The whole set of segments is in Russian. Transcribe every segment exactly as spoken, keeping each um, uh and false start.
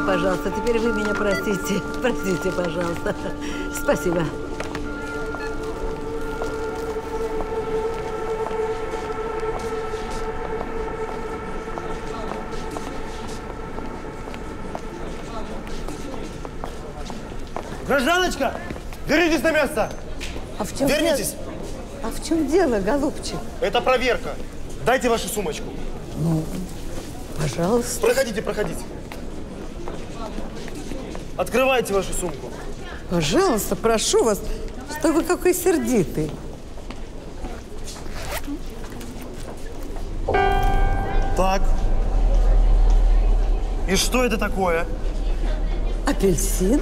пожалуйста, теперь вы меня простите. Простите, пожалуйста. Спасибо. Гражданочка, вернитесь на место! А в чем Вернитесь! дело? А в чем дело, голубчик? Это проверка. Дайте вашу сумочку. Ну, пожалуйста. Проходите, проходите. Открывайте вашу сумку. Пожалуйста, прошу вас. Что вы какой сердитый? Так. И что это такое? Апельсин?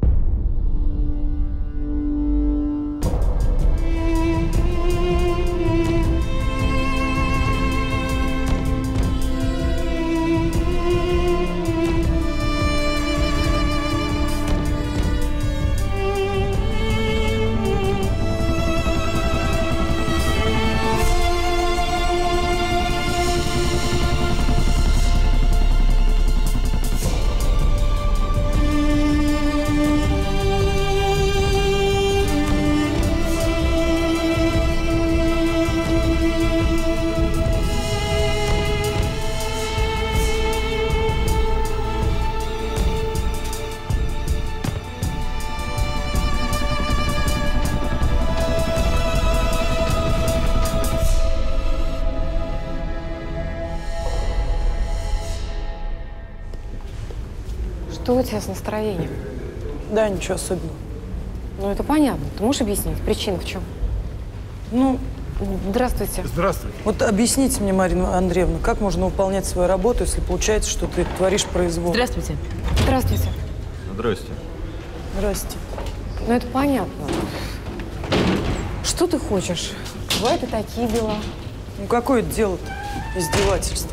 Что у тебя с настроением? Да, ничего особенного. Ну, это понятно. Ты можешь объяснить, причина в чем? Ну, здравствуйте. Здравствуйте. Вот объясните мне, Марина Андреевна, как можно выполнять свою работу, если получается, что ты творишь произвол? Здравствуйте. Здравствуйте. Здрасте. Здрасте. Ну, это понятно. Что ты хочешь? Бывают и такие дела. Ну, какое это дело-то? Издевательство.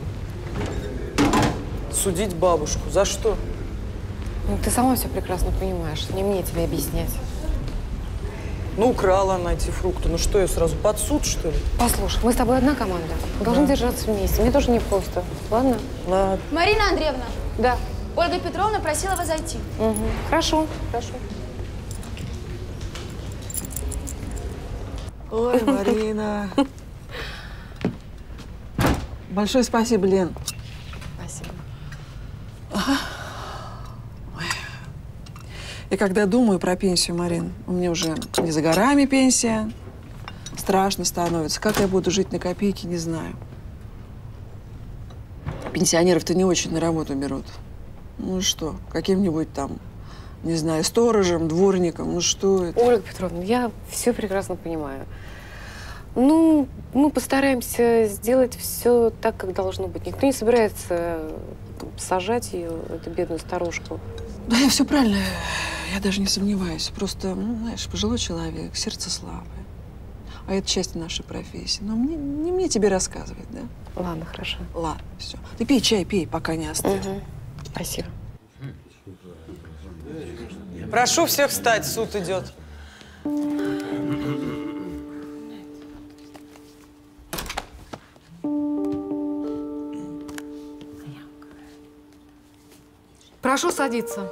Судить бабушку. За что? Ну, ты сама все прекрасно понимаешь. Не мне тебе объяснять. Ну, украла она эти фрукты. Ну что, ее сразу под суд, что ли? Послушай, мы с тобой одна команда. Мы должны держаться вместе. Мне тоже непросто. Ладно? Ладно. Марина Андреевна. Да. Ольга Петровна просила вас зайти. Угу. Хорошо, хорошо. Ой, Марина. Большое спасибо, Лен. Спасибо. И когда думаю про пенсию, Марин, у меня уже не за горами пенсия, страшно становится. Как я буду жить на копейки, не знаю. Пенсионеров-то не очень на работу берут. Ну что, каким-нибудь там, не знаю, сторожем, дворником, ну что это? Ольга Петровна, я все прекрасно понимаю. Ну, мы постараемся сделать все так, как должно быть. Никто не собирается сажать ее, эту бедную старушку. Да, я все правильно, я даже не сомневаюсь. Просто, ну, знаешь, пожилой человек, сердце слабое. А это часть нашей профессии. Но мне, не мне тебе рассказывать, да? Ладно, хорошо. Ладно, все. Ты пей чай, пей, пока не остыл. Угу. Спасибо. Прошу всех встать, суд идет. Прошу садиться.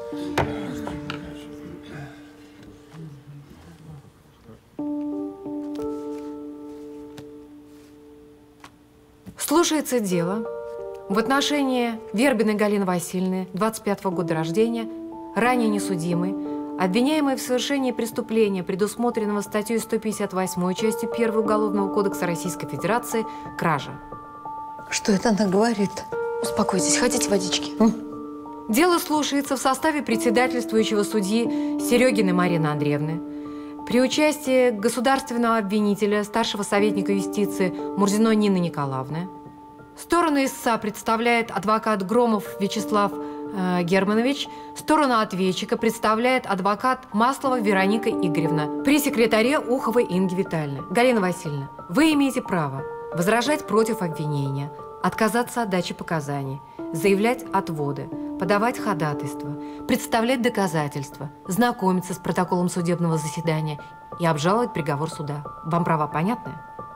Слушается дело в отношении Вербиной Галины Васильевны, двадцать пятого года рождения, ранее несудимой, обвиняемой в совершении преступления, предусмотренного статьей сто пятьдесят восьмой, частью первой Уголовного кодекса Российской Федерации, кража. Что это она говорит? Успокойтесь, хотите водички? Дело слушается в составе председательствующего судьи Серегиной Марины Андреевны, при участии государственного обвинителя, старшего советника юстиции Мурзиной Нины Николаевны. Сторону истца представляет адвокат Громов Вячеслав э, Германович. Сторону ответчика представляет адвокат Маслова Вероника Игоревна. При секретаре Уховой Инги Витальевны. Галина Васильевна, вы имеете право возражать против обвинения, отказаться от дачи показаний, заявлять отводы, подавать ходатайство, представлять доказательства, знакомиться с протоколом судебного заседания и обжаловать приговор суда. Вам права понятны?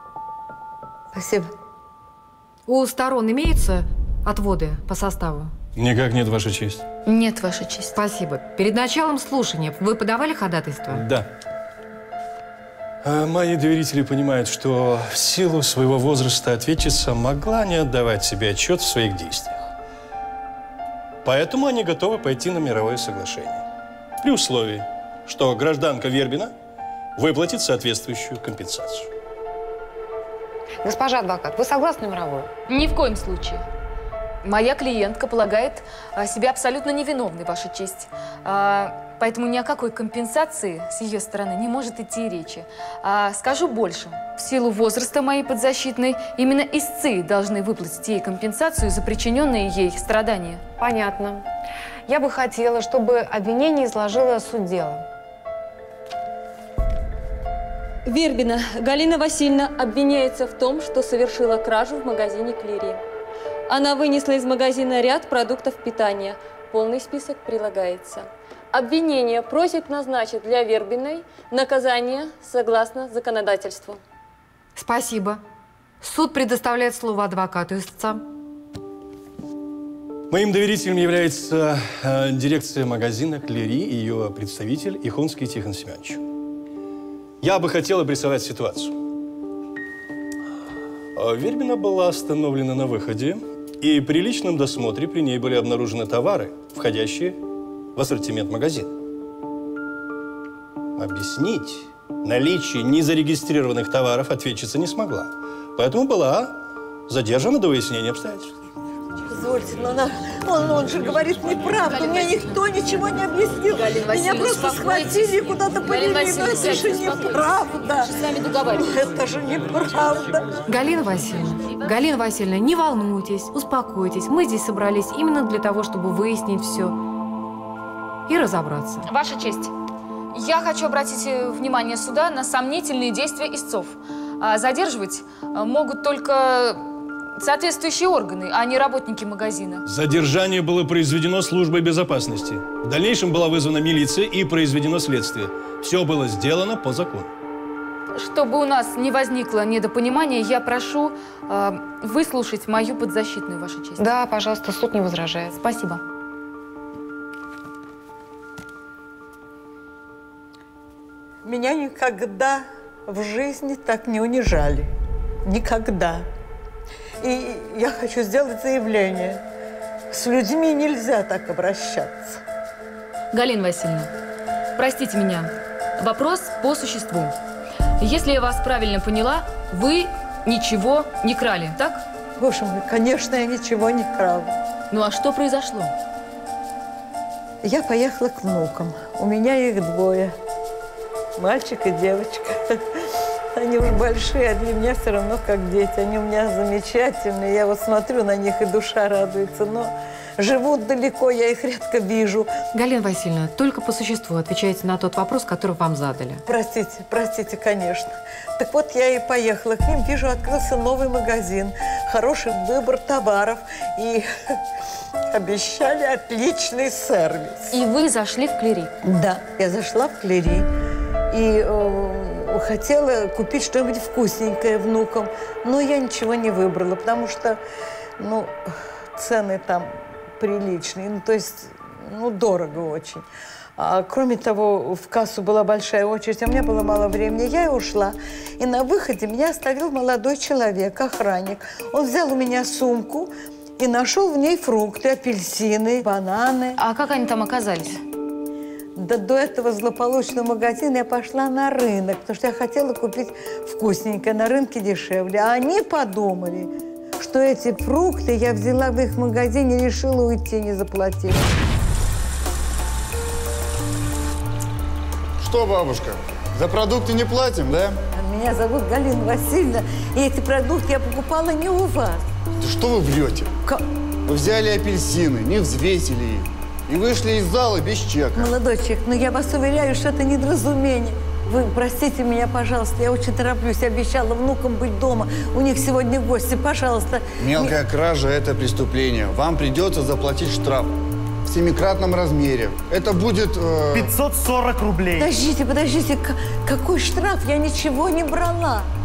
Спасибо. У сторон имеются отводы по составу? Никак нет, Ваша честь. Нет, Ваша честь. Спасибо. Перед началом слушания вы подавали ходатайство? Да. А мои доверители понимают, что в силу своего возраста ответчица могла не отдавать себе отчет в своих действиях. Поэтому они готовы пойти на мировое соглашение. При условии, что гражданка Вербина выплатит соответствующую компенсацию. Госпожа адвокат, вы согласны на мировую? Ни в коем случае. Моя клиентка полагает а, себя абсолютно невиновной, Ваша честь. А, поэтому ни о какой компенсации с ее стороны не может идти и речи. А, скажу больше. В силу возраста моей подзащитной, именно истцы должны выплатить ей компенсацию за причиненные ей страдания. Понятно. Я бы хотела, чтобы обвинение изложило суть дела. Вербина Галина Васильевна обвиняется в том, что совершила кражу в магазине «Клири». Она вынесла из магазина ряд продуктов питания. Полный список прилагается. Обвинение просит назначить для Вербиной наказание согласно законодательству. Спасибо. Суд предоставляет слово адвокату истца. Моим доверителем является э, дирекция магазина «Клири» и ее представитель Ихонский Тихон Семенович. Я бы хотел обрисовать ситуацию. Вербина была остановлена на выходе, и при личном досмотре при ней были обнаружены товары, входящие в ассортимент магазина. Объяснить наличие незарегистрированных товаров ответчица не смогла, поэтому была задержана до выяснения обстоятельств. Позвольте, но она, он, он же говорит неправду. Мне никто ничего не объяснил. Меня просто схватили и куда-то повели. Но это же неправда. С вами договариваюсь. Это же неправда. Галина Васильевна, Галина Васильевна, не волнуйтесь, успокойтесь. Мы здесь собрались именно для того, чтобы выяснить все и разобраться. Ваша честь, я хочу обратить внимание суда на сомнительные действия истцов. А задерживать могут только соответствующие органы, а не работники магазина. Задержание было произведено службой безопасности. В дальнейшем была вызвана милиция и произведено следствие. Все было сделано по закону. Чтобы у нас не возникло недопонимания, я прошу э, выслушать мою подзащитную, Ваша честь. Да, пожалуйста, суд не возражает. Спасибо. Меня никогда в жизни так не унижали. Никогда. И я хочу сделать заявление. С людьми нельзя так обращаться. Галина Васильевна, простите меня. Вопрос по существу. Если я вас правильно поняла, вы ничего не крали, так? Боже мой, конечно, я ничего не крала. Ну а что произошло? Я поехала к внукам. У меня их двое. Мальчик и девочка. Они уж большие, а для меня все равно как дети. Они у меня замечательные. Я вот смотрю на них, и душа радуется. Но живут далеко, я их редко вижу. Галина Васильевна, только по существу отвечайте на тот вопрос, который вам задали. Простите, простите, конечно. Так вот, я и поехала к ним. Вижу, открылся новый магазин. Хороший выбор товаров. И обещали отличный сервис. И вы зашли в Клири? Да, я зашла в Клири. И э, хотела купить что-нибудь вкусненькое внукам. Но я ничего не выбрала, потому что, ну, цены там приличные. Ну, то есть, ну, дорого очень. А, кроме того, в кассу была большая очередь, а у меня было мало времени. Я и ушла. И на выходе меня оставил молодой человек, охранник. Он взял у меня сумку и нашел в ней фрукты, апельсины, бананы. А как они там оказались? Да до этого злополучного магазина я пошла на рынок, потому что я хотела купить вкусненькое, на рынке дешевле. А они подумали, что эти фрукты я взяла в их магазине и решила уйти, не заплатив. Что, бабушка, за продукты не платим, да? Меня зовут Галина Васильевна, и эти продукты я покупала не у вас. Да что вы врете? Как? Вы взяли апельсины, не взвесили их и вышли из зала без чека. Молодой человек, но я вас уверяю, что это недоразумение. Вы простите меня, пожалуйста, я очень тороплюсь. Я обещала внукам быть дома. У них сегодня гости, пожалуйста. Мелкая не... кража – это преступление. Вам придется заплатить штраф в семикратном размере. Это будет… Э... пятьсот сорок рублей. Подождите, подождите, какой штраф? Я ничего не брала.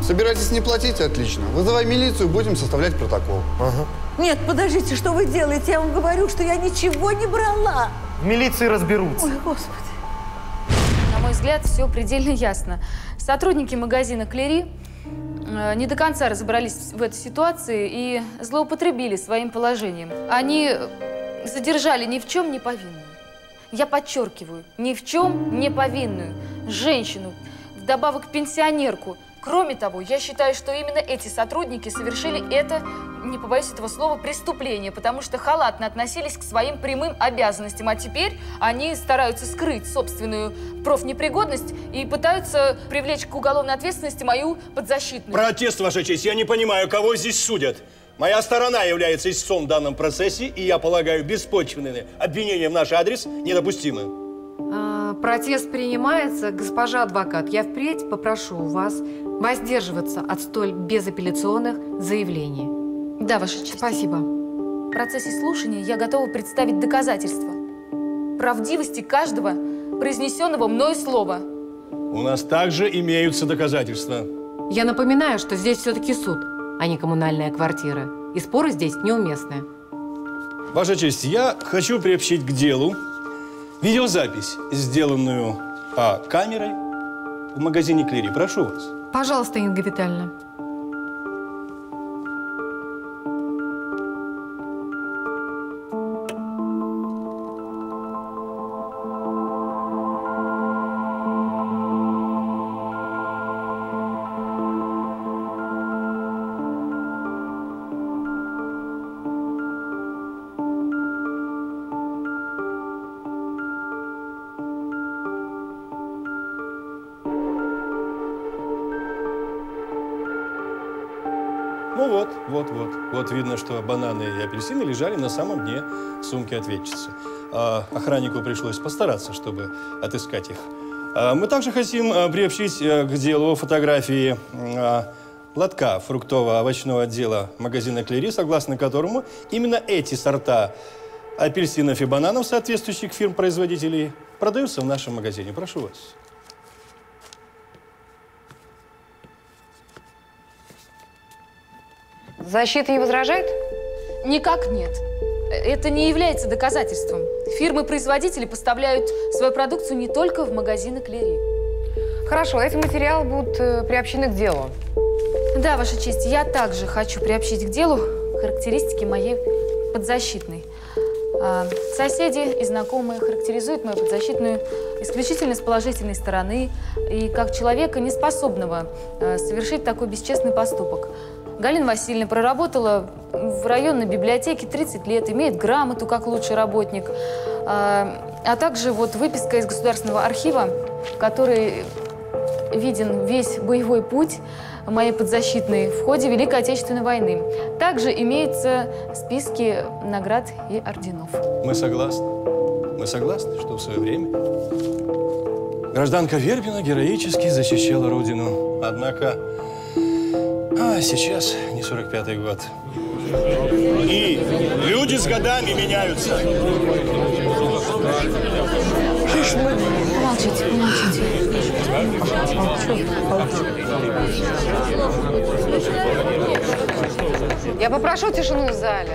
Собираетесь не платить? Отлично. Вызывай милицию, будем составлять протокол. Ага. Нет, подождите, что вы делаете? Я вам говорю, что я ничего не брала. В милиции разберутся. Ой, Господи. На мой взгляд, все предельно ясно. Сотрудники магазина «Клери» э, не до конца разобрались в этой ситуации и злоупотребили своим положением. Они задержали ни в чем не повинную. Я подчеркиваю, ни в чем не повинную женщину, вдобавок пенсионерку. Кроме того, я считаю, что именно эти сотрудники совершили это, не побоюсь этого слова, преступление, потому что халатно относились к своим прямым обязанностям, а теперь они стараются скрыть собственную профнепригодность и пытаются привлечь к уголовной ответственности мою подзащитную. Протест, Ваша честь. Я не понимаю, кого здесь судят. Моя сторона является истцом в данном процессе, и я полагаю, беспочвенные обвинения в наш адрес недопустимы. А, протест принимается. Госпожа адвокат, я впредь попрошу вас воздерживаться от столь безапелляционных заявлений. Да, Ваша честь. Спасибо. В процессе слушания я готова представить доказательства правдивости каждого произнесенного мною слова. У нас также имеются доказательства. Я напоминаю, что здесь все-таки суд, а не коммунальная квартира. И споры здесь неуместны. Ваша честь, я хочу приобщить к делу видеозапись, сделанную а, камерой в магазине «Клери». Прошу вас. Пожалуйста, Инга Витальевна. Ну вот, вот, вот. Вот видно, что бананы и апельсины лежали на самом дне сумки ответчицы. А охраннику пришлось постараться, чтобы отыскать их. А мы также хотим а, приобщить а, к делу фотографии а, лотка фруктово-овощного отдела магазина «Клери», согласно которому именно эти сорта апельсинов и бананов, соответствующих фирм-производителей, продаются в нашем магазине. Прошу вас. Защита не возражает? Никак нет. Это не является доказательством. Фирмы-производители поставляют свою продукцию не только в магазины «Клери». Хорошо, эти материалы будут э, приобщены к делу. Да, Ваша честь, я также хочу приобщить к делу характеристики моей подзащитной. А, соседи и знакомые характеризуют мою подзащитную исключительно с положительной стороны и как человека, неспособного а, совершить такой бесчестный поступок. Галина Васильевна проработала в районной библиотеке тридцать лет, имеет грамоту как лучший работник, а, а также вот выписка из Государственного архива, в которой виден весь боевой путь моей подзащитной в ходе Великой Отечественной войны. Также имеются списки наград и орденов. Мы согласны. Мы согласны, что в свое время гражданка Вербина героически защищала Родину. Однако а сейчас не сорок пятый год. И люди с годами меняются. Помолчите, помолчите. Я попрошу тишину в зале.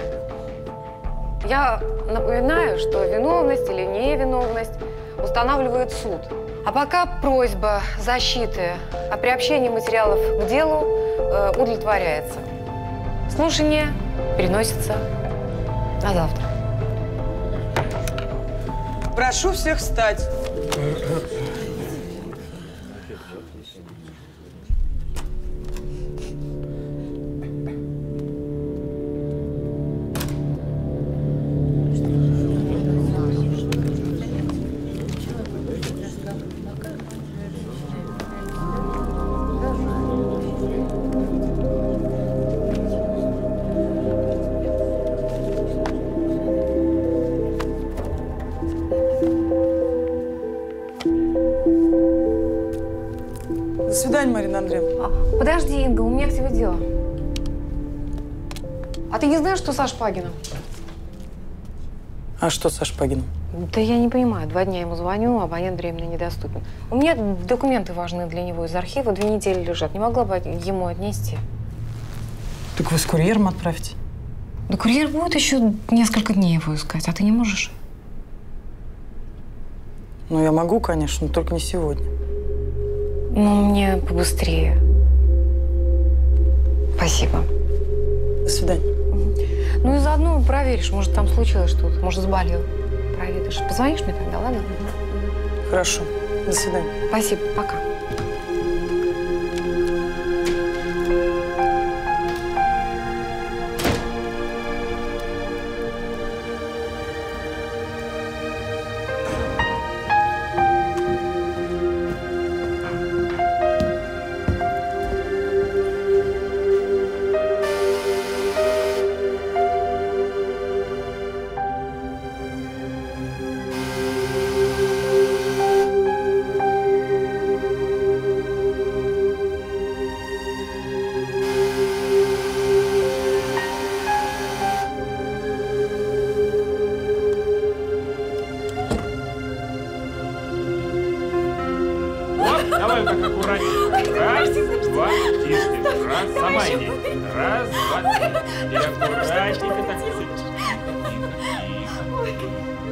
Я напоминаю, что виновность или невиновность устанавливает суд. А пока просьба защиты о приобщении материалов к делу э, удовлетворяется. Слушание переносится на завтра. Прошу всех встать. До свидания, Марина Андреевна. А, подожди, Инга, у меня к тебе дело. А ты не знаешь, что со Шпагиным? А что со Шпагиным? Да я не понимаю. Два дня ему звоню, абонент временно недоступен. У меня документы важные для него из архива две недели лежат. Не могла бы ему отнести. Так вы с курьером отправите? Да курьер будет еще несколько дней его искать, а ты не можешь? Ну, я могу, конечно, но только не сегодня. Ну, мне побыстрее. Спасибо. До свидания. Ну и заодно проверишь, может, там случилось что-то, может, заболел. Проведаешь. Позвонишь мне тогда, ладно? Хорошо. До свидания. Спасибо. Пока. Давай так аккуратнее. Раз, два, тише. Раз, сама иди. Раз, два, три. И аккуратненько так. Тихо, тихо.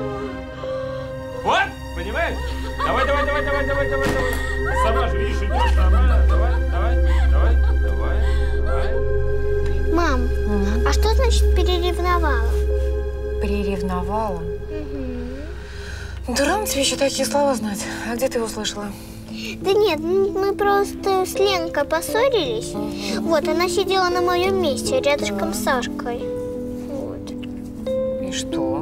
Вот, понимаешь? Давай, давай, давай, давай, давай, давай, давай. Сама же, видишь, идешь, сама. Давай, давай, давай, давай, давай. Мам, mm-hmm. а что значит переревновала? Переревновала? Mm-hmm. Да рано тебе еще такие слова знать. А где ты его слышала? Да нет, мы просто с Ленкой поссорились. Mm-hmm. Вот, она сидела на моем месте, рядышком с Сашкой. Вот. И что?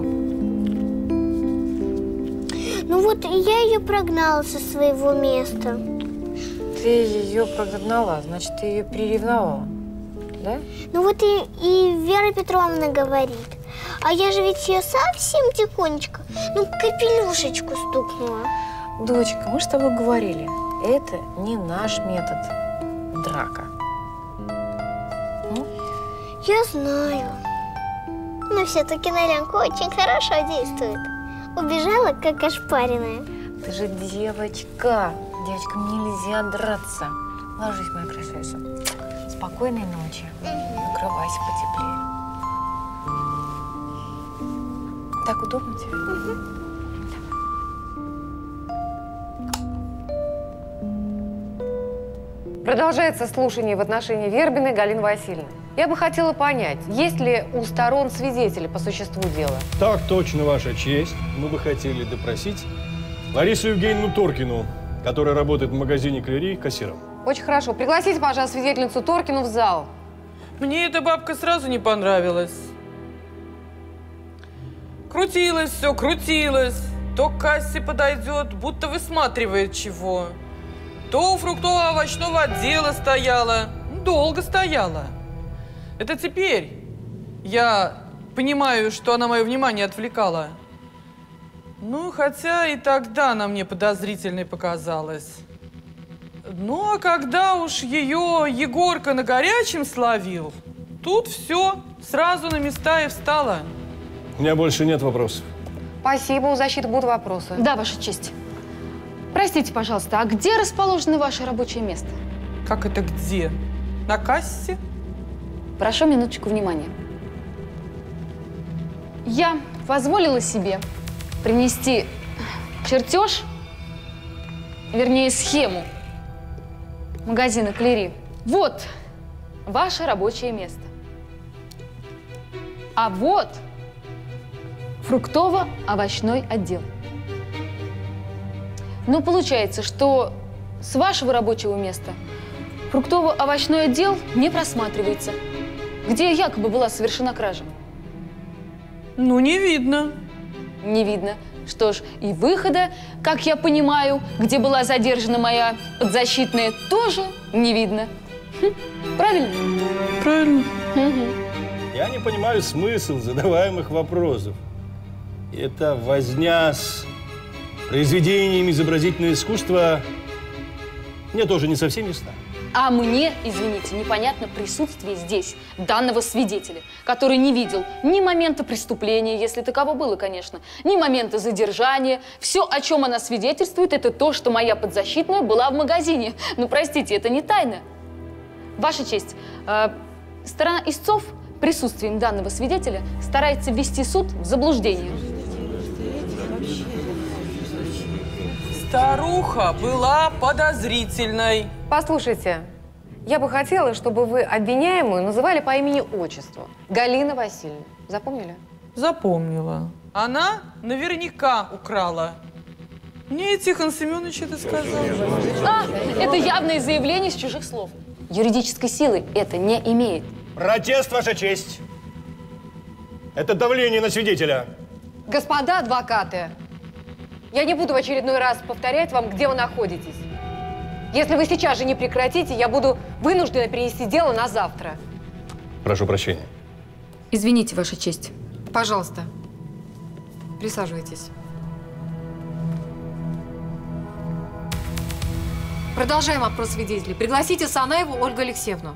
Ну вот, я ее прогнала со своего места. Ты ее прогнала, значит, ты ее приревновала, да? Ну вот и, и Вера Петровна говорит. А я же ведь ее совсем тихонечко, ну, капелюшечку стукнула. Дочка, мы же с тобой говорили, это не наш метод драка. Ну? Я знаю. Но все-таки на Ленку очень хорошо действует. Убежала, как ошпаренная. Ты же девочка. Девочкам нельзя драться. Ложись, моя красавица. Спокойной ночи. Накрывайся потеплее. Так удобно тебе? Угу. Продолжается слушание в отношении Вербиной Галины Васильевны. Я бы хотела понять, есть ли у сторон свидетели по существу дела? Так точно, Ваша честь. Мы бы хотели допросить Ларису Евгеньевну Торкину, которая работает в магазине «Клери» кассиром. Очень хорошо. Пригласите, пожалуйста, свидетельницу Торкину в зал. Мне эта бабка сразу не понравилась. Крутилась все, крутилась. То к кассе подойдет, будто высматривает чего. То у фруктово-овощного отдела стояла. Долго стояла. Это теперь я понимаю, что она мое внимание отвлекала. Ну, хотя и тогда она мне подозрительной показалась. Ну, а когда уж ее Егорка на горячем словил, тут все сразу на места и встало. У меня больше нет вопросов. Спасибо, у защиты будут вопросы. Да, Ваша честь. Простите, пожалуйста, а где расположено ваше рабочее место? Как это где? На кассе? Прошу минуточку внимания. Я позволила себе принести чертеж, вернее, схему магазина «Клери». Вот ваше рабочее место. А вот фруктово-овощной отдел. Но получается, что с вашего рабочего места фруктово-овощной отдел не просматривается, где якобы была совершена кража. Ну, не видно. Не видно. Что ж, и выхода, как я понимаю, где была задержана моя подзащитная, тоже не видно. Хм, правильно? Правильно. Угу. Я не понимаю смысл задаваемых вопросов. Это возня с произведениями изобразительного искусства Мне тоже не совсем ясно. А мне, извините, непонятно присутствие здесь данного свидетеля, который не видел ни момента преступления, если таково было, конечно, ни момента задержания. Все, о чем она свидетельствует, это то, что моя подзащитная была в магазине. Ну, простите, это не тайна. Ваша честь, э, сторона истцов присутствием данного свидетеля старается ввести суд в заблуждение. Старуха была подозрительной. Послушайте, я бы хотела, чтобы вы обвиняемую называли по имени-отчеству. Галина Васильевна. Запомнили? Запомнила. Она наверняка украла. Мне и Тихон Семенович это сказал. А, это явное заявление с чужих слов. Юридической силы это не имеет. Протест, Ваша честь. Это давление на свидетеля. Господа адвокаты, я не буду в очередной раз повторять вам, где вы находитесь. Если вы сейчас же не прекратите, я буду вынуждена перенести дело на завтра. Прошу прощения. Извините, Ваша честь. Пожалуйста, присаживайтесь. Продолжаем опрос свидетелей. Пригласите Санаеву Ольгу Алексеевну.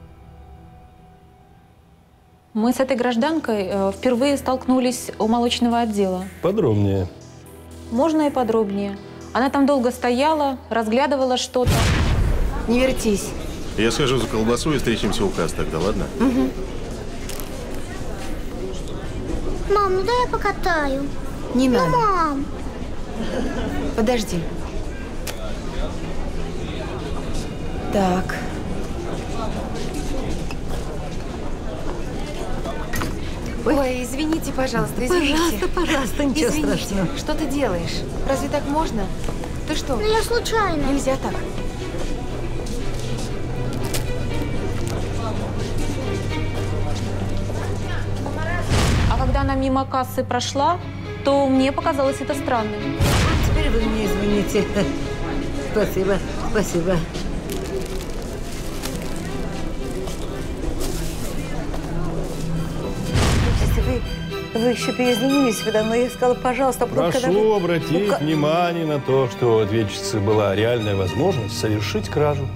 Мы с этой гражданкой э, впервые столкнулись у молочного отдела. Подробнее. Можно и подробнее. Она там долго стояла, разглядывала что-то. Не вертись. Я схожу за колбасу и встретимся у касс тогда, ладно? Угу. Мам, ну дай я покатаю. Не ну, надо. Мам. Подожди. Так. Ой, извините, пожалуйста, извините. Пожалуйста, пожалуйста, ничего Извините. страшного. Что ты делаешь? Разве так можно? Ты что? Ну я случайно. Нельзя так. А когда она мимо кассы прошла, то мне показалось это странным. А теперь вы мне извините. Спасибо, спасибо. Вы, вы еще бы извинились, но я сказала, пожалуйста, а потом, Прошу когда вы... обратить ну, внимание на то, что у ответчицы была реальная возможность совершить кражу.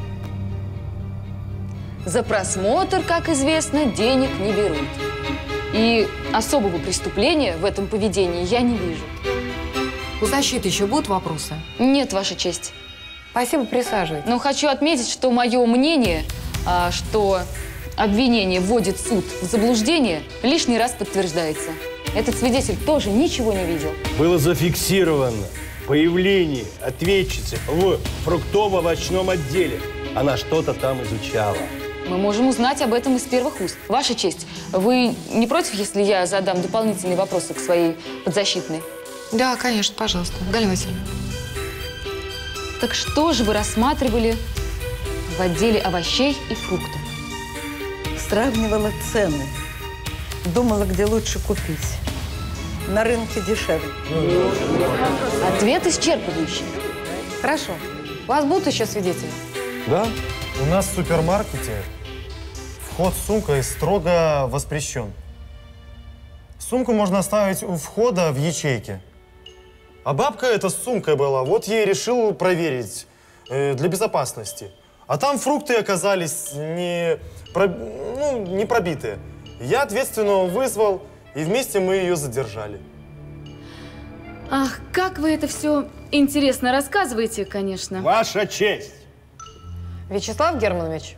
За просмотр, как известно, денег не берут. И особого преступления в этом поведении я не вижу. У защиты еще будут вопросы? Нет, Ваша честь. Спасибо, присаживайтесь. Но хочу отметить, что мое мнение, а, что обвинение вводит суд в заблуждение, лишний раз подтверждается. Этот свидетель тоже ничего не видел. Было зафиксировано появление ответчицы в фруктово-овощном отделе. Она что-то там изучала. Мы можем узнать об этом из первых уст. Ваша честь, вы не против, если я задам дополнительные вопросы к своей подзащитной? Да, конечно, пожалуйста. Галина Васильевна. Так что же вы рассматривали в отделе овощей и фруктов? Сравнивала цены. Думала, где лучше купить. На рынке дешевле. Ответ исчерпывающий. Хорошо. У вас будут еще свидетели? Да. У нас в супермаркете вход с сумкой строго воспрещен. Сумку можно оставить у входа в ячейке. А бабка эта с сумкой была, вот ей решил проверить э, для безопасности. А там фрукты оказались не, про, ну, не пробитые. Я ответственного вызвал, и вместе мы ее задержали. Ах, как вы это все интересно рассказываете, конечно. Ваша честь! Вячеслав Германович.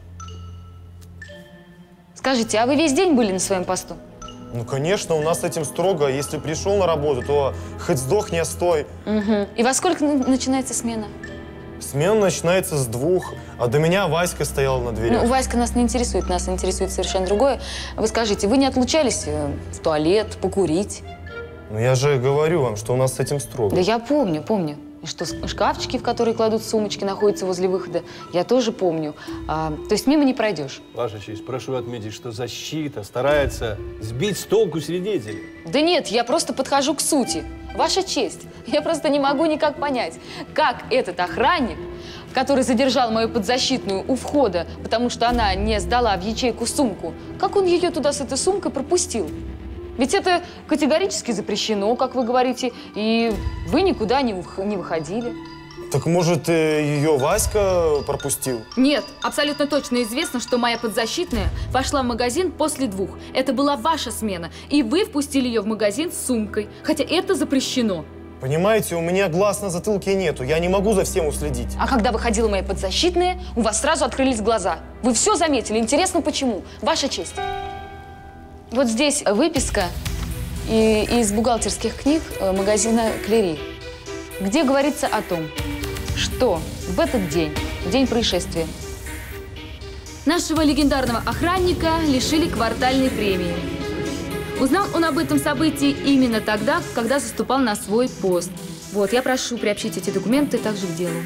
Скажите, а вы весь день были на своем посту? Ну, конечно, у нас с этим строго. Если пришел на работу, то хоть сдохни, а стой. Угу. И во сколько начинается смена? Смена начинается с двух, а до меня Васька стояла на дверях. Ну, Васька нас не интересует, нас интересует совершенно другое. Вы скажите, вы не отлучались в туалет, покурить? Ну, я же говорю вам, что у нас с этим строго. Да я помню, помню. И что шкафчики, в которые кладут сумочки, находятся возле выхода, я тоже помню. А, то есть мимо не пройдешь. Ваша честь, прошу отметить, что защита старается сбить с толку свидетелей. Да нет, я просто подхожу к сути. Ваша честь, я просто не могу никак понять, как этот охранник, который задержал мою подзащитную у входа, потому что она не сдала в ячейку сумку, как он ее туда с этой сумкой пропустил? Ведь это категорически запрещено, как вы говорите, и вы никуда не, не выходили. Так может, ее Васька пропустил? Нет, абсолютно точно известно, что моя подзащитная вошла в магазин после двух. Это была ваша смена, и вы впустили ее в магазин с сумкой, хотя это запрещено. Понимаете, у меня глаз на затылке нету, я не могу за всем уследить. А когда выходила моя подзащитная, у вас сразу открылись глаза. Вы все заметили. Интересно, почему? Ваша честь. Вот здесь выписка и, из бухгалтерских книг магазина «Клери», где говорится о том, что в этот день, в день происшествия, нашего легендарного охранника лишили квартальной премии. Узнал он об этом событии именно тогда, когда заступал на свой пост. Вот, я прошу приобщить эти документы также к делу.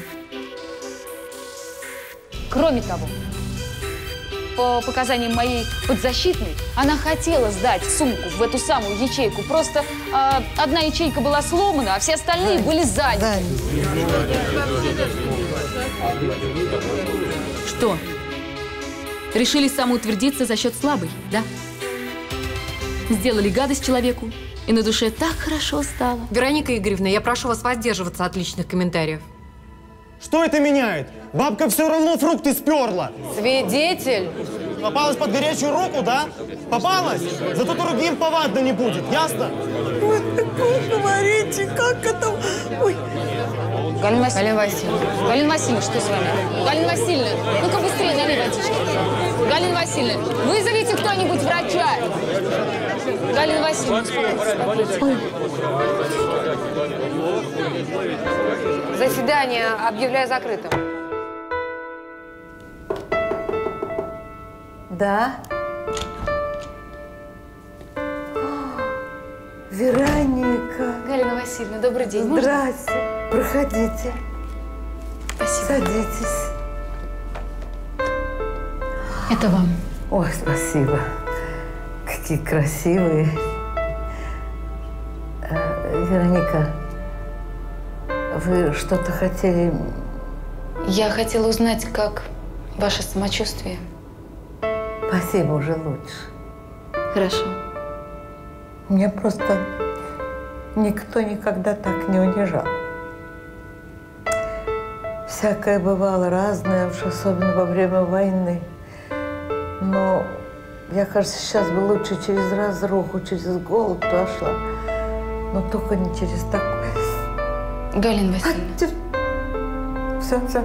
Кроме того, по показаниям моей подзащитной, она хотела сдать сумку в эту самую ячейку. Просто э, одна ячейка была сломана, а все остальные были заняты. Что? Решили самоутвердиться за счет слабой, да? Сделали гадость человеку, и на душе так хорошо стало. Вероника Игоревна, я прошу вас воздерживаться от личных комментариев. Что это меняет? Бабка все равно фрукты сперла. Свидетель. Попалась под горячую руку, да? Попалась? Зато другим повадно не будет, ясно? Ой, такое говорите, как это... Ой. Галина Васильевна. Галина Васильевна, что с вами? Галина Васильевна, ну-ка быстрее наливайте. Галина Васильевна, вызовите кто-нибудь врача. Галина Васильевна, успокойтесь. Заседание объявляю закрытым. Да? Вероника. Галина Васильевна, добрый день. Здрасте. Можно? Проходите. Спасибо. Садитесь. Это вам. Ой, спасибо. Какие красивые. Вероника, вы что-то хотели? Я хотела узнать, как ваше самочувствие. Спасибо, уже лучше. Хорошо. Меня просто никто никогда так не унижал. Всякое бывало разное, уж особенно во время войны. Но я, кажется, сейчас бы лучше через разруху, через голод прошла. Но только не через такое. Галина Васильевна. Все, все.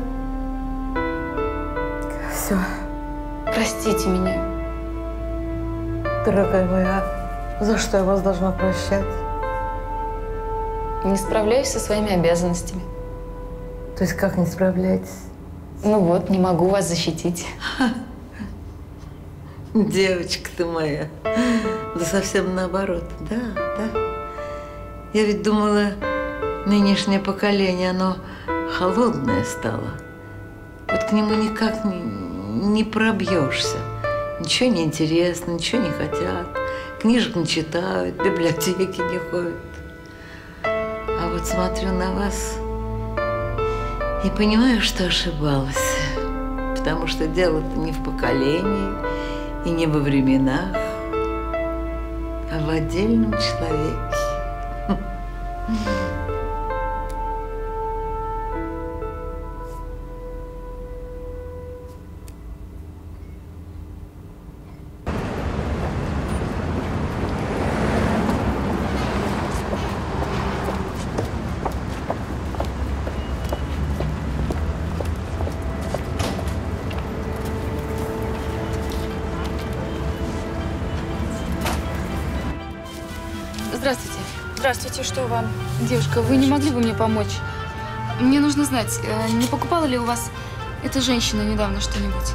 Все. Простите меня. Дорогая моя, за что я вас должна прощать? Не справляюсь со своими обязанностями. То есть как не справляетесь? Ну вот, не могу вас защитить. Девочка ты моя. Да совсем наоборот. Да, да. Я ведь думала, нынешнее поколение, оно холодное стало. Вот к нему никак не, не пробьешься. Ничего не интересно, ничего не хотят. Книжек не читают, библиотеки не ходят. А вот смотрю на вас и понимаю, что ошибалась. Потому что дело-то не в поколении и не во временах, а в отдельном человеке. Здравствуйте. Здравствуйте, что вам? Девушка, вы не могли бы мне помочь? Мне нужно знать, не покупала ли у вас эта женщина недавно что-нибудь?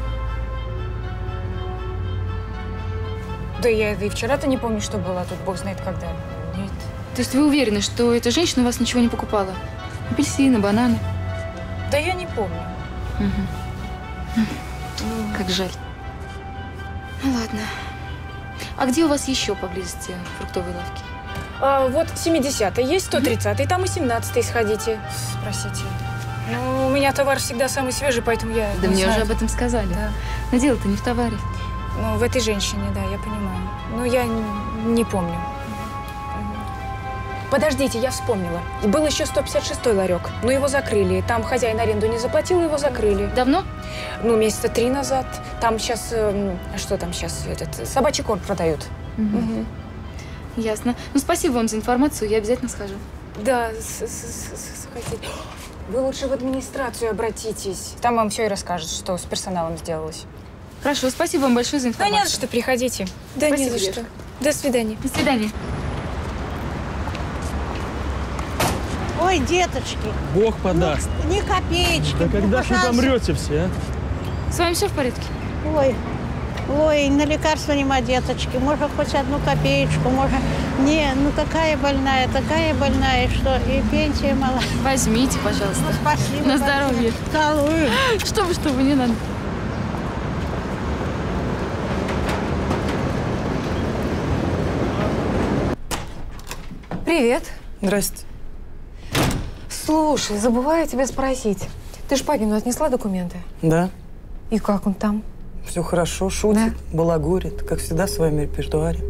Да я и вчера-то не помню, что была тут, бог знает когда. Нет. То есть вы уверены, что эта женщина у вас ничего не покупала? Апельсины, бананы? Да я не помню. Угу. Как жаль. Ну ладно. А где у вас еще поблизости фруктовые лавки? А, вот семидесятый есть, сто тридцатый, там и семнадцатый сходите, спросите. Ну, у меня товар всегда самый свежий, поэтому я Да не мне знаю. уже об этом сказали. Да. Но дело-то не в товаре. Ну, в этой женщине, да, я понимаю. Но я не, не помню. Подождите, я вспомнила. Был еще сто пятьдесят шестой ларек, но его закрыли. Там хозяин аренду не заплатил, его закрыли. Давно? Ну, месяца три назад. Там сейчас, э, что там сейчас, этот, собачий корм продают. Угу. Угу. Ясно. Ну, спасибо вам за информацию, я обязательно схожу. Да, сходите. Вы лучше в администрацию обратитесь. Там вам все и расскажут, что с персоналом сделалось. Хорошо, спасибо вам большое за информацию. Да не за что, приходите. Да спасибо, не за девушка. что. До свидания. До свидания. Ой, деточки. Бог подаст. Ну, ни копеечки. Да когда ну, ж вы помрете все, а? С вами все в порядке? Ой, ой, на лекарства нема, деточки. Может, хоть одну копеечку, может. Не, ну какая больная, такая больная, что и пенсия мала. Возьмите, пожалуйста. Ну, спасибо. На здоровье. Целую. Что вы, что вы, не надо. Привет. Здрасте. Слушай, забываю тебя спросить. Ты Шпагину отнесла документы? Да. И как он там? Все хорошо, шутит, да? Балагурит, как всегда в своем репертуаре.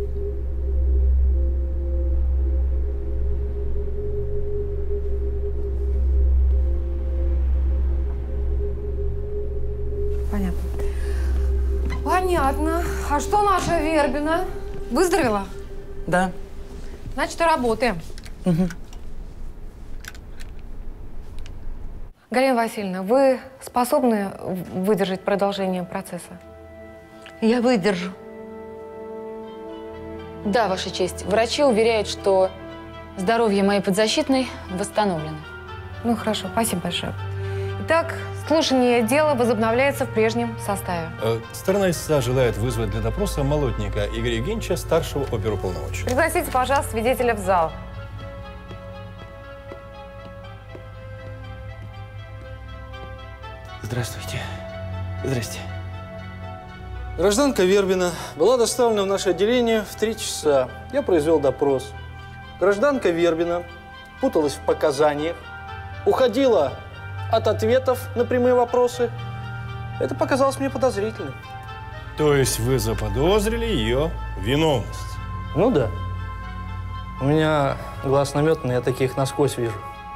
Понятно. Понятно. А что наша Вербина? Выздоровела? Да. Значит, работаем. Угу. Галина Васильевна, вы способны выдержать продолжение процесса? Я выдержу. Да, Ваша честь. Врачи уверяют, что здоровье моей подзащитной восстановлено. Ну, хорошо. Спасибо большое. Итак, слушание дела возобновляется в прежнем составе. Сторона истца желает вызвать для допроса Молотника Игоря Евгеньевича, старшего оперуполномоченного. Пригласите, пожалуйста, свидетеля в зал. Здравствуйте. Здрасте. Гражданка Вербина была доставлена в наше отделение в три часа. Я произвел допрос. Гражданка Вербина путалась в показаниях, уходила от ответов на прямые вопросы. Это показалось мне подозрительным. То есть вы заподозрили ее виновность? Ну да. У меня глаз наметанный, я таких насквозь вижу.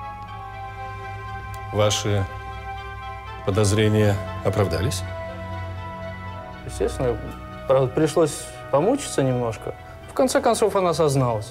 Ваши подозрения оправдались? Естественно, правда, пришлось помучиться немножко. В конце концов, она созналась.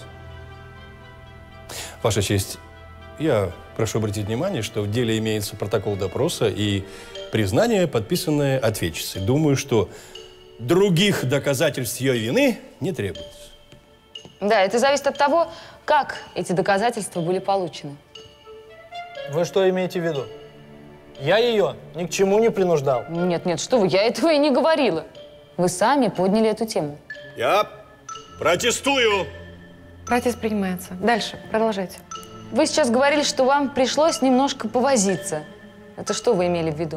Ваша честь, я прошу обратить внимание, что в деле имеется протокол допроса и признание, подписанное ответчицей. Думаю, что других доказательств ее вины не требуется. Да, это зависит от того, как эти доказательства были получены. Вы что имеете в виду? Я ее ни к чему не принуждал. Нет, нет, что вы, я этого и не говорила. Вы сами подняли эту тему. Я протестую! Протест принимается. Дальше, продолжайте. Вы сейчас говорили, что вам пришлось немножко повозиться. Это что вы имели в виду?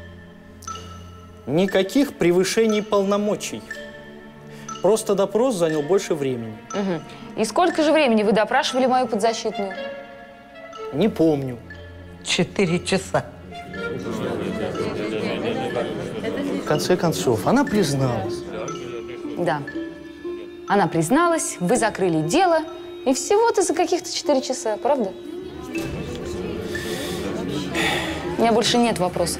Никаких превышений полномочий. Просто допрос занял больше времени. Угу. И сколько же времени вы допрашивали мою подзащитную? Не помню. Четыре часа. В конце концов, она призналась. Да. Она призналась, вы закрыли дело, и всего-то за каких-то четыре часа, правда? У меня больше нет вопросов.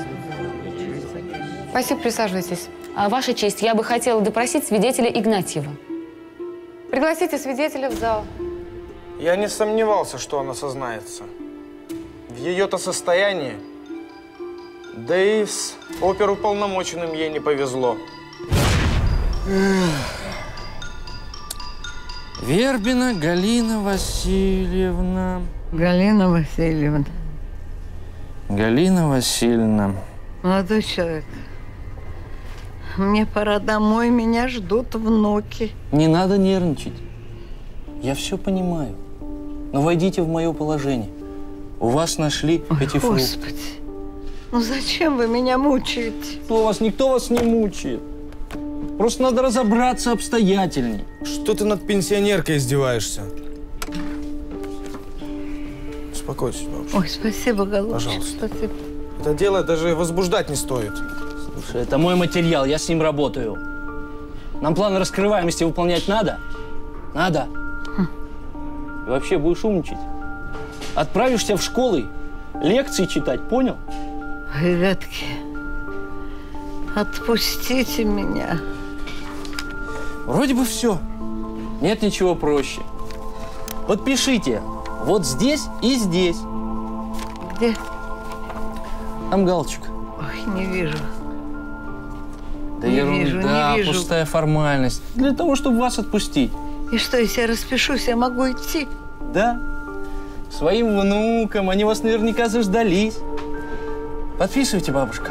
Спасибо, присаживайтесь. А, Ваша честь, я бы хотела допросить свидетеля Игнатьева. Пригласите свидетеля в зал. Я не сомневался, что она сознается. В ее-то состоянии, да и с оперуполномоченным ей не повезло. Вербина Галина Васильевна. Галина Васильевна. Галина Васильевна. Молодой человек, мне пора домой, меня ждут внуки. Не надо нервничать. Я все понимаю. Но войдите в мое положение. У вас нашли Ой, эти фрукты. Господи, ну зачем вы меня мучаете? У вас никто вас не мучает. Просто надо разобраться обстоятельней. Что ты над пенсионеркой издеваешься? Успокойтесь, бабушка. Ой, спасибо, голубчик. Пожалуйста. Спасибо. Это дело даже возбуждать не стоит. Слушай, это мой материал, я с ним работаю. Нам план раскрываемости выполнять надо? Надо. И вообще будешь умничать. Отправишься в школы, лекции читать, понял? Ребятки, отпустите меня. Вроде бы все. Нет ничего проще. Вот пишите вот здесь и здесь. Где? Там галочка. Ой, не вижу. Да не ерунда, вижу, не вижу. Пустая формальность. Для того, чтобы вас отпустить. И что, если я распишусь, я могу идти? Да. Своим внукам, они вас наверняка заждались. Подписывайте, бабушка.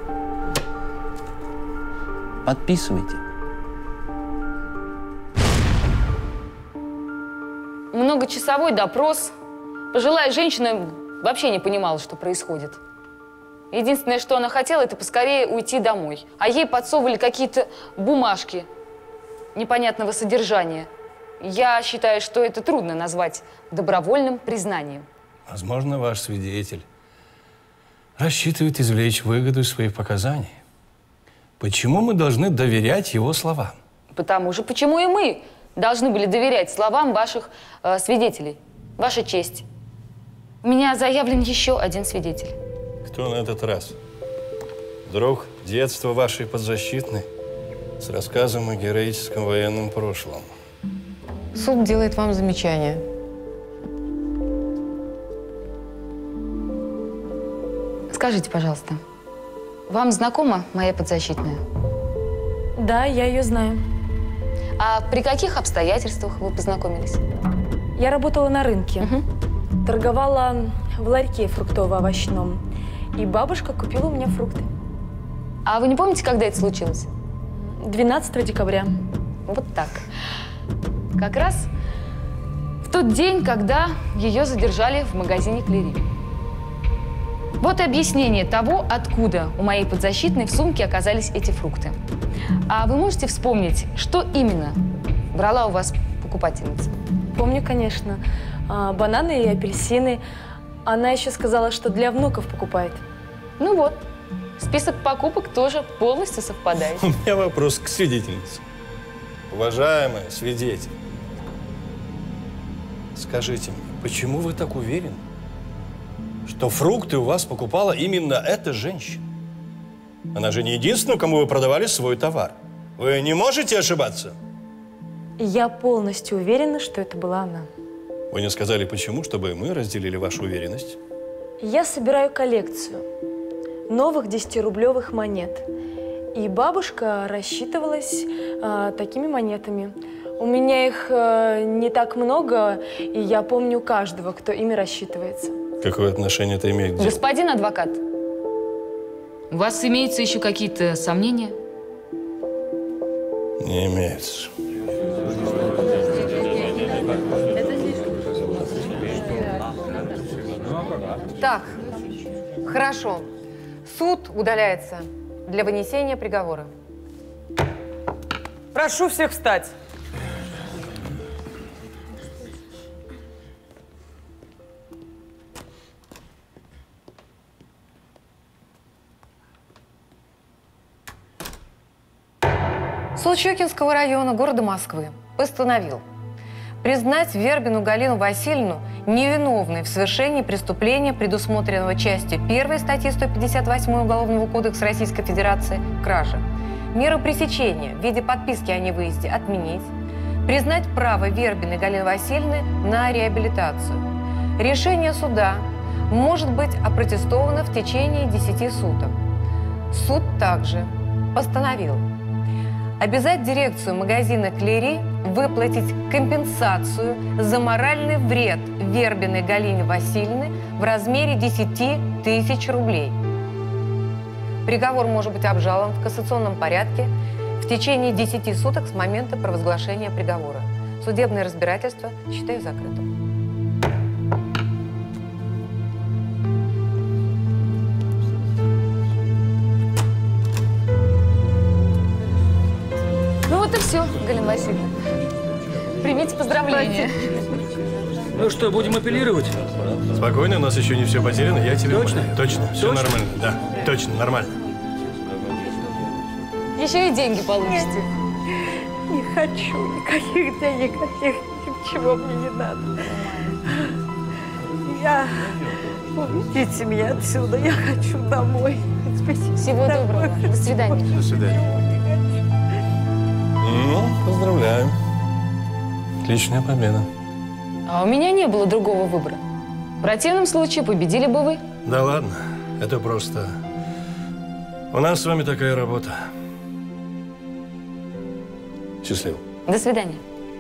Подписывайте. Многочасовой допрос. Пожилая женщина вообще не понимала, что происходит. Единственное, что она хотела, это поскорее уйти домой. А ей подсовывали какие-то бумажки непонятного содержания. Я считаю, что это трудно назвать добровольным признанием. Возможно, ваш свидетель рассчитывает извлечь выгоду из своих показаний. Почему мы должны доверять его словам? Потому же, почему и мы должны были доверять словам ваших э, свидетелей? Ваша честь. У меня заявлен еще один свидетель. Кто на этот раз? Друг детства вашей подзащитной с рассказом о героическом военном прошлом. Суд делает вам замечание. Скажите, пожалуйста, вам знакома моя подзащитная? Да, я ее знаю. А при каких обстоятельствах вы познакомились? Я работала на рынке. Угу. Торговала в ларьке фруктово-овощном. И бабушка купила у меня фрукты. А вы не помните, когда это случилось? двенадцатого декабря. Вот так. Как раз в тот день, когда ее задержали в магазине Клери. Вот и объяснение того, откуда у моей подзащитной в сумке оказались эти фрукты. А вы можете вспомнить, что именно брала у вас покупательница? Помню, конечно. А, бананы и апельсины. Она еще сказала, что для внуков покупает. Ну вот, список покупок тоже полностью совпадает. У меня вопрос к свидетельнице. Уважаемая свидетель, скажите мне, почему вы так уверены, что фрукты у вас покупала именно эта женщина? Она же не единственная, кому вы продавали свой товар. Вы не можете ошибаться? Я полностью уверена, что это была она. Вы не сказали, почему, чтобы мы разделили вашу уверенность? Я собираю коллекцию новых десятирублевых монет. И бабушка рассчитывалась а, такими монетами. У меня их а, не так много, и я помню каждого, кто ими рассчитывается. Какое отношение это имеет к делу? Господин адвокат, у вас имеются еще какие-то сомнения? Не имеются. Так, хорошо. Суд удаляется для вынесения приговора. Прошу всех встать. Суд Щекинского района города Москвы постановил признать Вербину Галину Васильевну невиновной в совершении преступления, предусмотренного частью первой статьи сто пятьдесят восьмой Уголовного кодекса Российской Федерации «Кража». Меру пресечения в виде подписки о невыезде отменить, признать право Вербиной Галины Васильевны на реабилитацию. Решение суда может быть опротестовано в течение десяти суток. Суд также постановил обязать дирекцию магазина «Клери» выплатить компенсацию за моральный вред Вербиной Галине Васильевны в размере десяти тысяч рублей. Приговор может быть обжалован в кассационном порядке в течение десяти суток с момента провозглашения приговора. Судебное разбирательство считаю закрытым. Вот и все, Галина Васильевна. Примите поздравления. Ну что, будем апеллировать? Спокойно, у нас еще не все потеряно. Я тебе Точно? умоляю. Точно, все Точно? нормально. Да, точно, нормально. Еще и деньги получите. Не хочу никаких денег, никаких, ничего мне не надо. Я... Уведите меня отсюда, я хочу домой. Спасибо. Всего доброго. До свидания. До свидания. Ну, поздравляю. Отличная победа. А у меня не было другого выбора. В противном случае победили бы вы. Да ладно, это просто... У нас с вами такая работа. Счастливо. До свидания.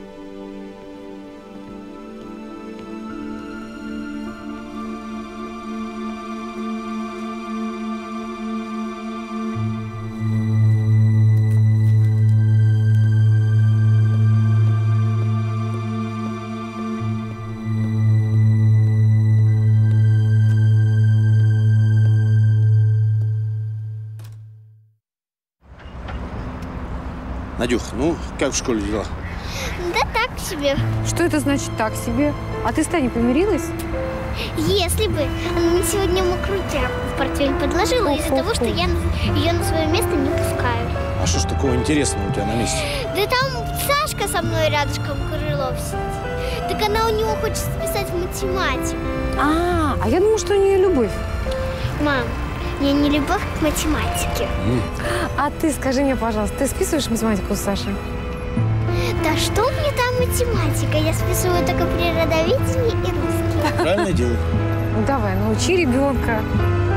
Надюх, ну, как в школе дела? Да так себе. Что это значит так себе? А ты с Таней помирилась? Если бы. Она мне сегодня мокрую тряпку в портфель подложила из-за того, что я ее на свое место не пускаю. А что ж такого интересного у тебя на месте? Да там Сашка со мной рядышком Крылов сидит. Так она у него хочет списать в математику. А, а я думала, что у нее любовь. Мам, я не любовь к математике. Mm. А ты скажи мне, пожалуйста, ты списываешь математику с Сашей? Да что мне там математика? Я списываю только природоведение и русский. Правильно делаю. Ну давай, научи ребенка.